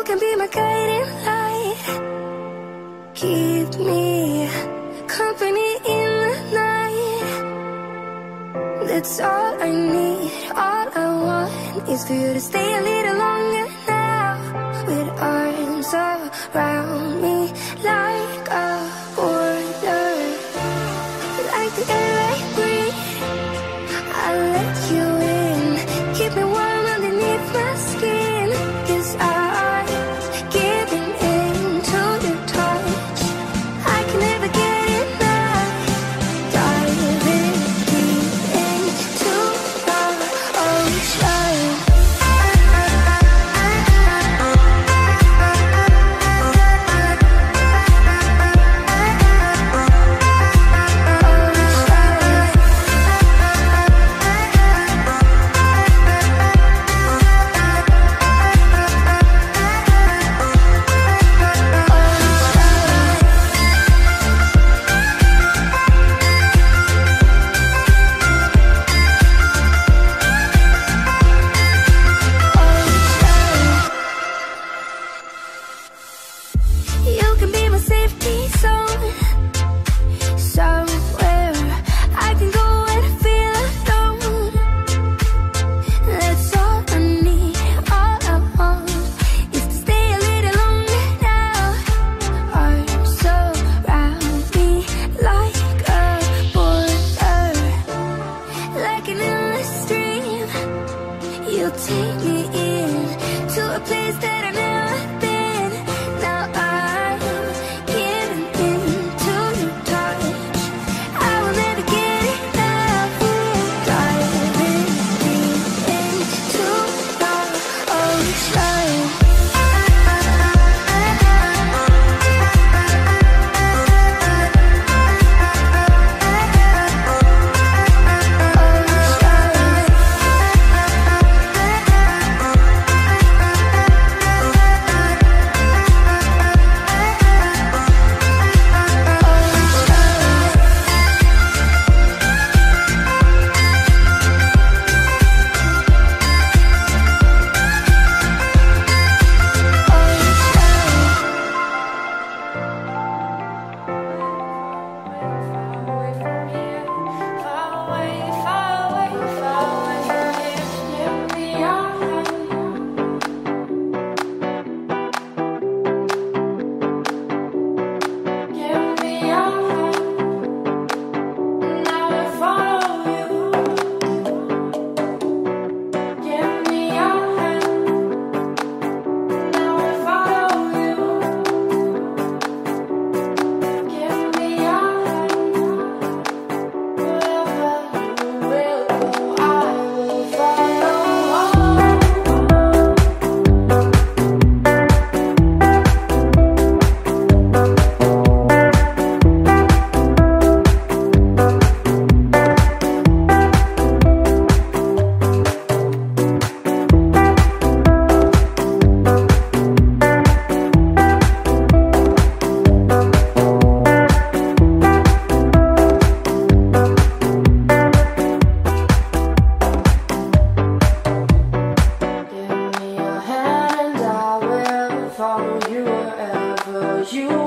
can be my guiding light. Keep me company in the night. That's all I need. All I want is for you to stay a little longer now. With arms around me like a border, like the air I breathe. I'll let you in. Keep me warm underneath my skin. 'Cause I'm giving in to your touch. I can never get enough. Diving deep into the ocean. You can be my safety zone. Somewhere I can go and feel alone. That's all I need. All I want is to stay a little longer now. Arms around me like a border, like an endless stream. You'll take me in to a place that I've never been. Now I'm giving in to your touch. I will never get enough. Diving deep into the ocean. Follow you wherever you